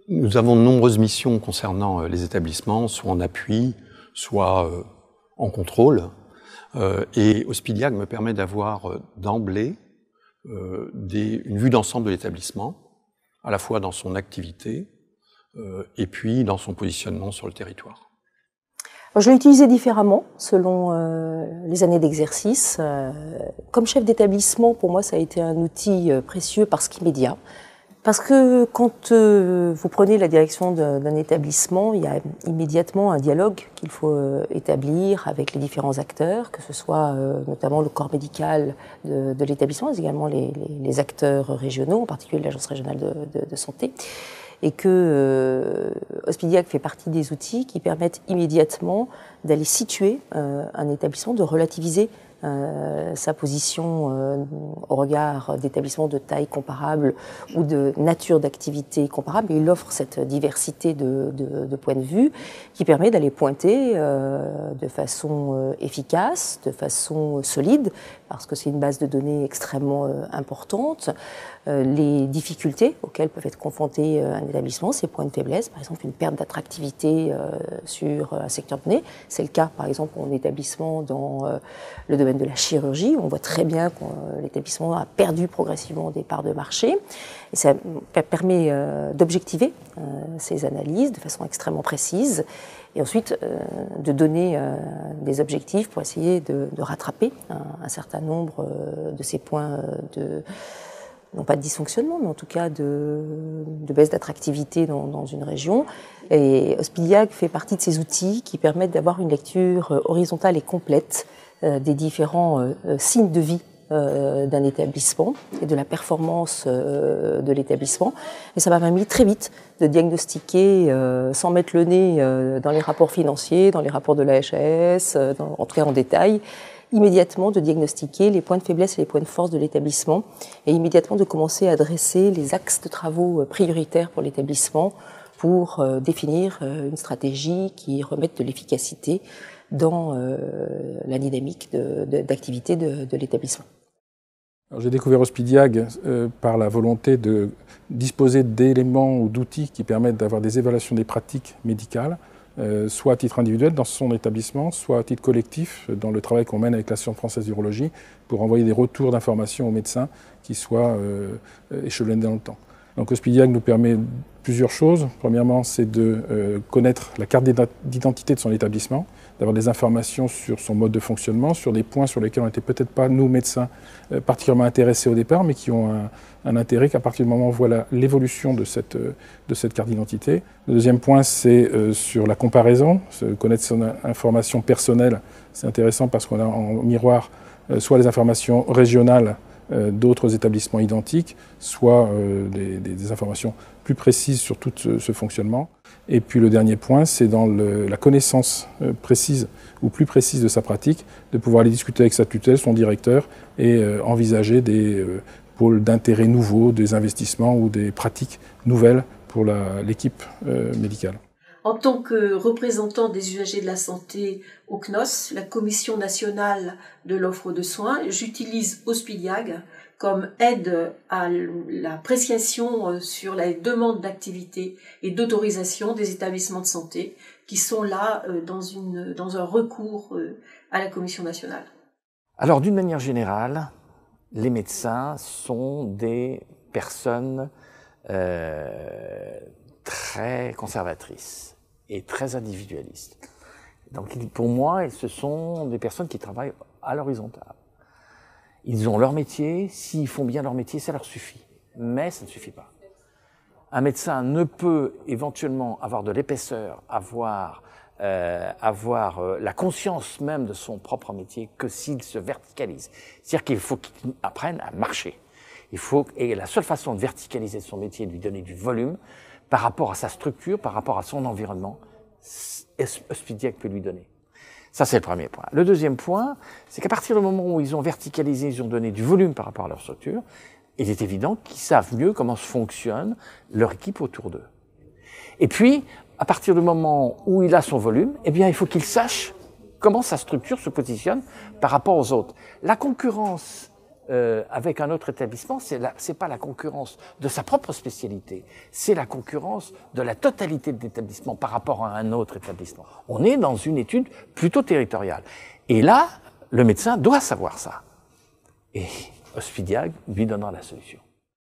Nous avons de nombreuses missions concernant les établissements, soit en appui, soit en contrôle. Et Hospediag me permet d'avoir d'emblée une vue d'ensemble de l'établissement, à la fois dans son activité et puis dans son positionnement sur le territoire. Je l'ai utilisé différemment selon les années d'exercice. Comme chef d'établissement, pour moi, ça a été un outil précieux parce qu'immédiat. Parce que quand vous prenez la direction d'un établissement, il y a immédiatement un dialogue qu'il faut établir avec les différents acteurs, que ce soit notamment le corps médical de l'établissement, mais également les acteurs régionaux, en particulier l'Agence régionale de santé. Et que Hospediag fait partie des outils qui permettent immédiatement d'aller situer un établissement, de relativiser sa position au regard d'établissements de taille comparable ou de nature d'activité comparable. Et il offre cette diversité de points de vue qui permet d'aller pointer de façon efficace, de façon solide, parce que c'est une base de données extrêmement importante, les difficultés auxquelles peuvent être confrontés un établissement, ses points de faiblesse, par exemple une perte d'attractivité sur un secteur donné. C'est le cas, par exemple, en établissement dans le domaine de la chirurgie. On voit très bien que l'établissement a perdu progressivement des parts de marché. Et ça permet d'objectiver ces analyses de façon extrêmement précise et ensuite de donner des objectifs pour essayer de rattraper un certain nombre de ces points non pas de dysfonctionnement, mais en tout cas de baisse d'attractivité dans une région. Et Hospediag fait partie de ces outils qui permettent d'avoir une lecture horizontale et complète des différents signes de vie d'un établissement et de la performance de l'établissement. Et ça m'a permis très vite de diagnostiquer, sans mettre le nez dans les rapports financiers, dans les rapports de la HAS, en tout cas en détail, immédiatement de diagnostiquer les points de faiblesse et les points de force de l'établissement et immédiatement de commencer à dresser les axes de travaux prioritaires pour l'établissement pour définir une stratégie qui remette de l'efficacité dans la dynamique d'activité de l'établissement. J'ai découvert Hospediag par la volonté de disposer d'éléments ou d'outils qui permettent d'avoir des évaluations des pratiques médicales, soit à titre individuel dans son établissement, soit à titre collectif dans le travail qu'on mène avec l'Association française d'urologie pour envoyer des retours d'informations aux médecins qui soient échelonnés dans le temps. Donc Hospediag nous permet plusieurs choses. Premièrement, c'est de connaître la carte d'identité de son établissement, d'avoir des informations sur son mode de fonctionnement, sur des points sur lesquels on n'était peut-être pas, nous, médecins, particulièrement intéressés au départ, mais qui ont un intérêt qu'à partir du moment où on voit l'évolution de cette carte d'identité. Le deuxième point, c'est sur la comparaison. Connaître son information personnelle, c'est intéressant parce qu'on a en miroir soit les informations régionales d'autres établissements identiques, soit des informations plus précises sur tout ce fonctionnement. Et puis le dernier point, c'est dans la connaissance précise ou plus précise de sa pratique, de pouvoir aller discuter avec sa tutelle, son directeur, et envisager des pôles d'intérêt nouveaux, des investissements ou des pratiques nouvelles pour l'équipe médicale. En tant que représentant des usagers de la santé au CNOS, la Commission nationale de l'offre de soins, j'utilise Hospediag comme aide à l'appréciation sur la demande d'activité et d'autorisation des établissements de santé qui sont là dans un recours à la Commission nationale. Alors d'une manière générale, les médecins sont des personnes très conservatrices et très individualistes. Donc pour moi, ce sont des personnes qui travaillent à l'horizontale. Ils ont leur métier, s'ils font bien leur métier, ça leur suffit. Mais ça ne suffit pas. Un médecin ne peut éventuellement avoir de l'épaisseur, avoir la conscience même de son propre métier que s'il se verticalise. C'est-à-dire qu'il faut qu'il apprenne à marcher. Et la seule façon de verticaliser son métier, de lui donner du volume, par rapport à sa structure, par rapport à son environnement, Hospediag peut lui donner. Ça, c'est le premier point. Le deuxième point, c'est qu'à partir du moment où ils ont verticalisé, ils ont donné du volume par rapport à leur structure, il est évident qu'ils savent mieux comment fonctionne leur équipe autour d'eux. Et puis, à partir du moment où il a son volume, eh bien, il faut qu'il sache comment sa structure se positionne par rapport aux autres. La concurrence avec un autre établissement, c'est pas la concurrence de sa propre spécialité, c'est la concurrence de la totalité de l'établissement par rapport à un autre établissement. On est dans une étude plutôt territoriale. Et là, le médecin doit savoir ça. Et Ospidiag lui donnera la solution.